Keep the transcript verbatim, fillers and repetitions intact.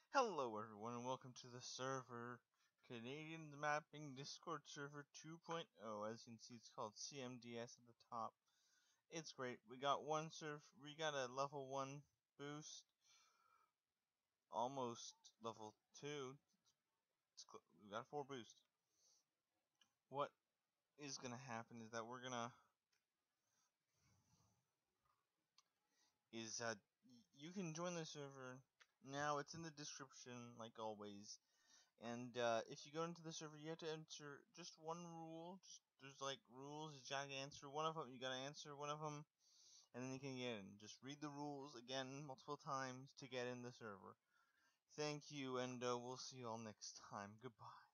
Hello everyone and welcome to the server Canadian Mapping Discord server 2.0. As you can see, it's called C M D S at the top. It's great. We got one serve we got a level one boost, almost level two. It's we got four boosts. What is gonna happen is that we're gonna is uh you can join the server now. It's in the description like always. And uh, if you go into the server, you have to answer just one rule. Just there's like rules you gotta answer one of them. You gotta answer one of them, and then you can get in. Just read the rules again multiple times to get in the server. Thank you, and uh, we'll see you all next time. Goodbye.